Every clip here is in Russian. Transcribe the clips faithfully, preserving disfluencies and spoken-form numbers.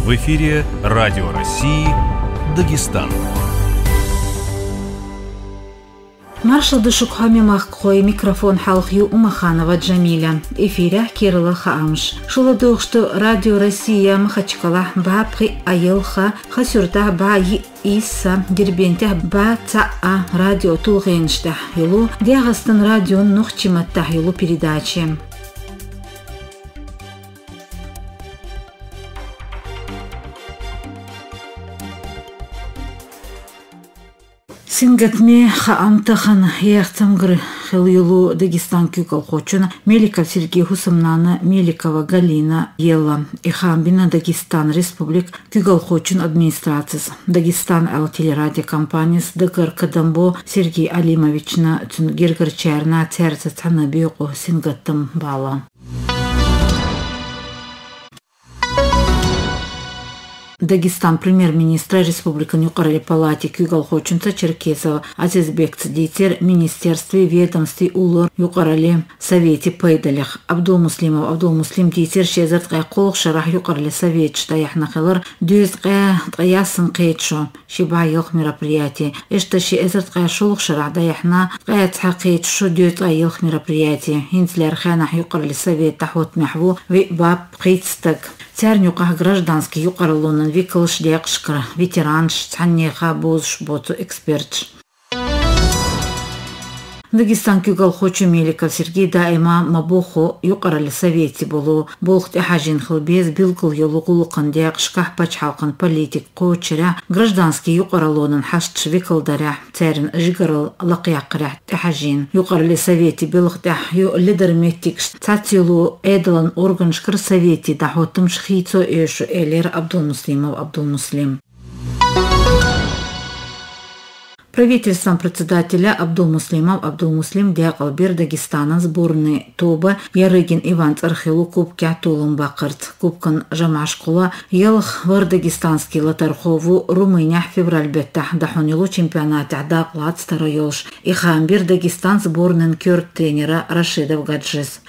В эфире Радио России Дагестан. Маршал Душукхами Махкой, микрофон Халхью Умаханова Джамиля. Эфиря Кирилла Хаамш. Шуладух, что Радио Россия Махачкала Бабхи Айылха Хасюрта Баи Иса Дербентя Ба Цаа Радио Тулгеншта Юлу Диагастан Радио Нухчиматта Юлу передачи. Сингатме хаамтахан яхтамгры хилюлу Дагестан кюкал хочуна Меликов Сергей Хусамнана Меликова Галина Ела и Хамбина Дагестан Республик кюкал хочун администрацияс Дагестан эл телерадиокомпанияс Дагар Кадамбо Сергей Алимовична Гергерчерна Церца Цанабиоку Сингаттам Бала. Дагестан премьер-министра Республика Нюкарали Палати Кюгал Хочунца Черкесова Азизбек Цдитер Министерстве ведомстве Улур Юкарали Совете Пейдалях Абдул-Муслимов Абдул-Муслим Дитер Шезертгай Колх Шарах Юкарали Совет Штаяхнахилар Дюзгай Таясын Кейтшо Шибайох мероприятие Эшташи Эзертгай Шолх Шарах Даяхна Гайцха Кейтшо Дюзгайох мероприятие Хинцлер Ханах Юкарали Совет Тахот Махву Вибаб Кейтстак Царнюках гражданский юкарлунан викалш декшкра ветеранш цаннеха бозш боту экспертш. Дагестан кюгал хочу Меликов Сергей Даима Мабуху юкарали совете болу болхт хажин хлбез билгул юлугулукан декшках пачхалкан политик кочера гражданский юкарлунан хашч викалдаря царин жигарал лакьякря хажин юкарали совете билхт ю лидер метикш цатилу эдлан органшкр совете дахотым шхицо эшу элер Абдул-Муслимов Абдул-Муслим. Правительством председателя Абдул-Муслимов Абдул-Муслим Диакалбир Дагестана сборной Тоба Ярыгин Иван Цархилу Кубки Атулым Бакарт Кубкан Жамашкула Елх Вар Дагестанский Латархову Румыния февраль беттах Дахунилу чемпионате Даклад Старойолш и Хамбир Дагестан сборный кёрт тренера Рашидов Гаджис.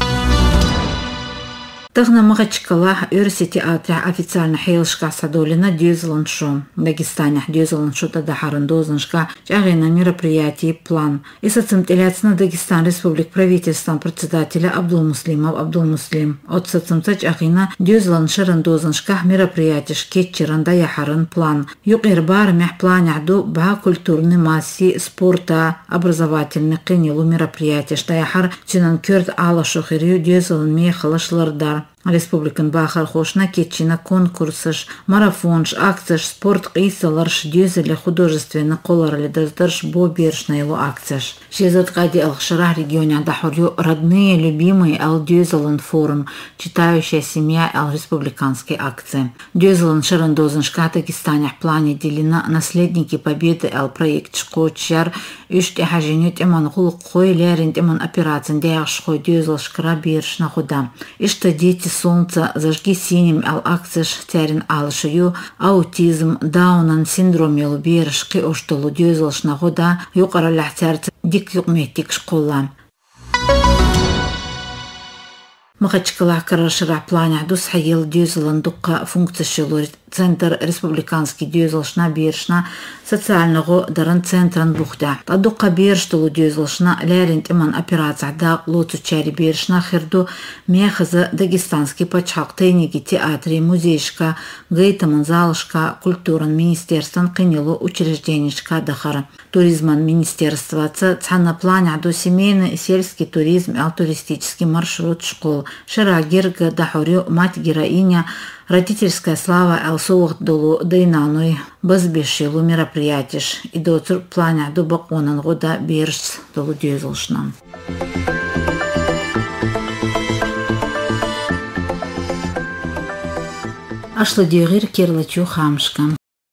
Тагна Махачкала Юрсити Атра официально Хейлшка Садолина Дюзланшо Дагестане Дюзланшо Тадахаран Дозаншка Чагина мероприятий план. И соцемтеляцна Дагестан Республик правительством председателя Абдул-Муслимов Абдул-Муслим. От соцемтач Агина Дюзланширан Дозаншка мероприятий Шкетчеран Даяхаран план. Юкирбар мех планяду ба культурный масси спорта образовательный кинилу мероприятий Штаяхар Чинан Кёрт Алла Шохирю Дюзлан Мехалашлардар. Республикан Бахар Хошна Кетчина конкурсыш, марафонш, акцияш, спорт қисаларш, дюзеле художественно колорали даздарш бобершна его акцияш. Шезат Кади Алхшарах регионе Дахурю родные, любимые Ал Дюзелан форум, читающая семья Ал республиканской акции. Дюзелан Шарандозаншка Дагестанях плане делена наследники победы Ал проект Шкочар, Иште Хажинют Эман Хулк Хой Лерин Эман операцин Деяшхой Дюзел Шкра Биршна Худа. Иште дети солнца, зажги синим ал акцияш тярин алшую, аутизм, даунан синдром елубершки оштолу дюзелшна года, юкаралях тярц дик юкметик школа. Махачкалах караширах планях дус хайел дюзелан дукка функция шилурит. Центр республиканский дюзелшна биршна социального даран центран бухта. Тадука бирштулу дюзелшна ляринт иман операция да лоцу чари биршна хирду мехаза дагестанский пачхак тайники театре музейшка гейтаман залышка культуран министерстван кинилу учрежденишка дахара. Туризман министерства цана планя до семейный сельский туризм ал туристический маршрут школ. Шарагирга дахурю мать героиня родительская слава Алсух долу Дайнаной базбешилу мероприятиш и доцур планя до баконан года бирш долу дюзелшна. Ашла дюгир кирлачу хамшка.